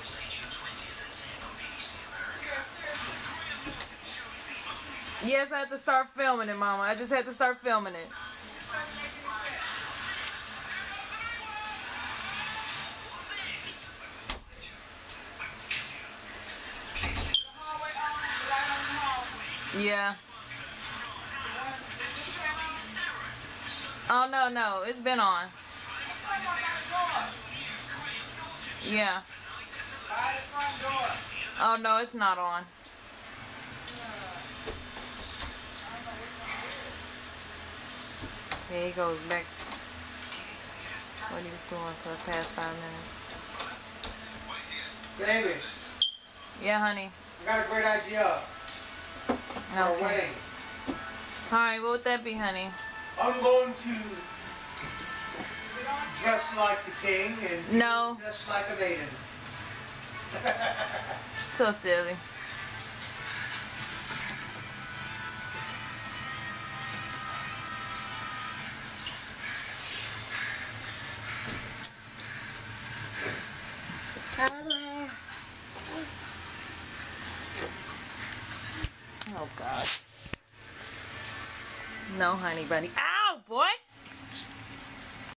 Yes, I had to start filming it, Mama. I just had to start filming it. Yeah. Oh, no. It's been on. Yeah. Oh, no, it's not on. Here he goes back what he was doing for the past 5 minutes. Baby. Yeah, honey. I got a great idea for a wedding. Alright, what would that be, honey? I'm going to dress like the king and No. dress like a maiden. So silly. Oh, God. No, honey bunny. Ow, boy!